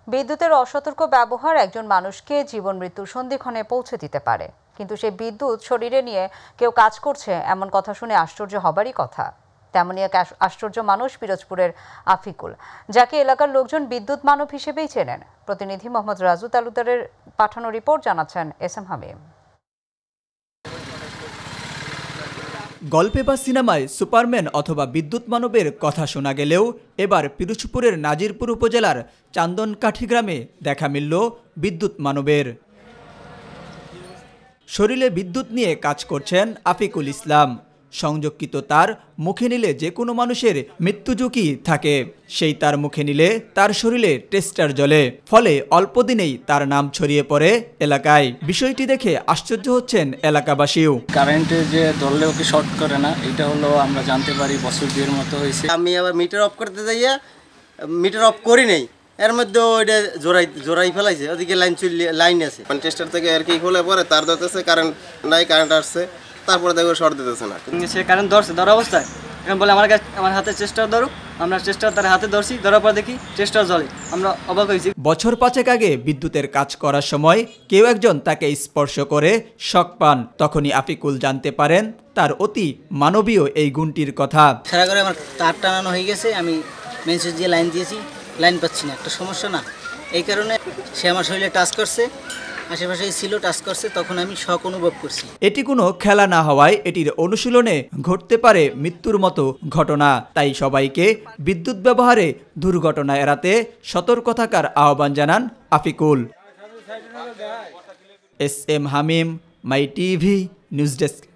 বিদ্যুতের অসতর্ক ব্যবহার একজন মানুষকে জীবন মৃত্যুর সন্ধিক্ষণে পৌঁছে দিতে পারে, কিন্তু সেই বিদ্যুৎ শরীরে নিয়ে কেউ কাজ করছে এমন কথা শুনে আশ্চর্য হবারই কথা। তেমনই এক আশ্চর্য মানুষ পিরোজপুরের আফিকুল, যাকে এলাকার লোকজন বিদ্যুৎ মানব হিসেবেই চেনেন। প্রতিনিধি মোহাম্মদ রাজু তালুকদারের পাঠানো রিপোর্ট জানাচ্ছেন এস.এম. হামিম। গল্পে বা সিনেমায় সুপারম্যান অথবা বিদ্যুৎ মানবের কথা শোনা গেলেও এবার পিরোজপুরের নাজিরপুর উপজেলার চান্দনকাঠি গ্রামে দেখা মিলল বিদ্যুৎ মানবের। শরীরে বিদ্যুৎ নিয়ে কাজ করছেন আফিকুল ইসলাম। সংযোগকৃত তার মুখে নিলে যে কোনো মানুষের মৃত্যু ঝুঁকি থাকে, সেই তার মুখে নিলে তার শরীরে টেস্টার জ্বলে, ফলে অল্প দিনেই তার নাম ছড়িয়ে পড়ে এলাকায়। বিষয়টি দেখে আশ্চর্য হচ্ছেন এলাকাবাসীও। কারেন্টে যে ধরলেও কি শর্ট করে না, এটা হলো আমরা জানতে পারি বছর 2 মতো হয়েছে। আমি আবার মিটার অফ করতে যাইয়া মিটার অফ করি নাই, এর মধ্যে ওইটা জোড়াই ফেলাইছে, ওদিকে লাইন আছে মানে টেস্টার থেকে আর কি খুলে পরে তার ধরতেছে, কারেন্ট নাই, কারেন্ট আসছে, তারপরে দেখো শর্ট দিতেছে না। সে কারেন্ট ধরা অবস্থায় এখন বলে আমার হাতে চেষ্টার ধরো, আমরা চেষ্টা তার হাতে ধরছি, ধরার পর দেখি চেষ্টা জ্বলে, আমরা অবাক হয়েছি। বছর 5 আগে বিদ্যুতের কাজ করার সময় কেউ একজন তাকে স্পর্শ করে শক পান। তখনই আফিকুল জানতে পারেন তার অতি মানবীয় এই গুণটির কথা। সারা করে আমার তার টানানো হয়ে গেছে, আমি মেন সুইচ দিয়ে লাইন দিয়েছি, লাইন পাচ্ছি না, একটা সমস্যা না, এই কারণে সে আমার শরীরে টাচ করছে, আশেপাশেই ছিল, টাচ করছে, তখন আমি শক অনুভব করছি। এটি কোনো খেলা না হওয়ায় এটির অনুশীলনে ঘটতে পারে মৃত্যুর মতো ঘটনা। তাই সবাইকে বিদ্যুৎ ব্যবহারে দুর্ঘটনা এড়াতে সতর্ক থাকার আহ্বান জানান Afikul. S M. Hamim, my TV news desk.